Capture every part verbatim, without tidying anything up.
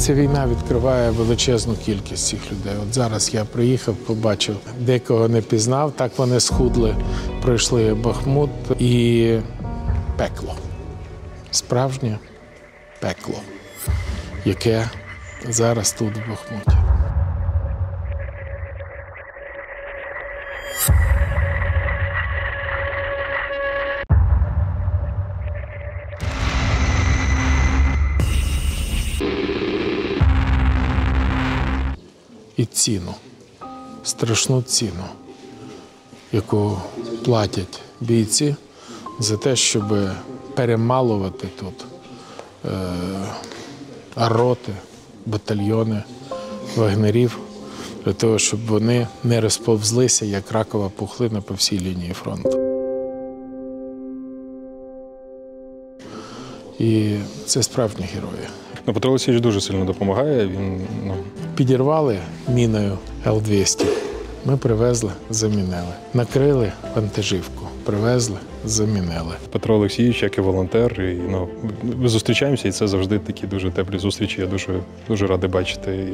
Ця війна відкриває величезну кількість цих людей. От зараз я приїхав, побачив, декого не пізнав, так вони схудли, пройшли Бахмут і пекло. Справжнє пекло, яке зараз тут, в Бахмуті. І ціну, страшну ціну, яку платять бійці за те, щоб перемалувати тут е, роти, батальйони вагнерів, для того, щоб вони не розповзлися, як ракова пухлина по всій лінії фронту. І це справжні герої. Ну, Петро Олексійович дуже сильно допомагає. Він, ну... Підірвали міною Л двісті. Ми привезли, замінили. Накрили вантажівку, привезли, замінили. Петро Олексійович, як і волонтер, і, ну, ми зустрічаємося, і це завжди такі дуже теплі зустрічі. Я дуже, дуже радий бачити. І...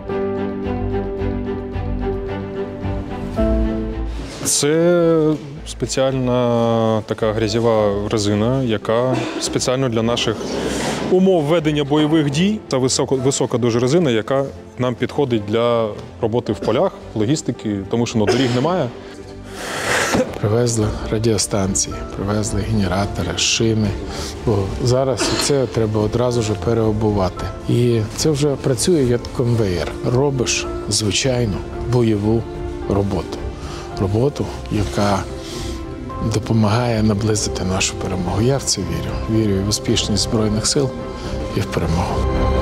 Це спеціальна така грязьова резина, яка спеціально для наших умов ведення бойових дій. Це висока, висока дуже резина, яка нам підходить для роботи в полях, логістики, тому що ну, доріг немає. Привезли радіостанції, привезли генератори, шини. Бо зараз це треба одразу ж переобувати. І це вже працює як конвеєр. Робиш звичайну бойову роботу. Роботу, яка допомагає наблизити нашу перемогу. Я в це вірю. Вірю і в успішність Збройних сил, і в перемогу.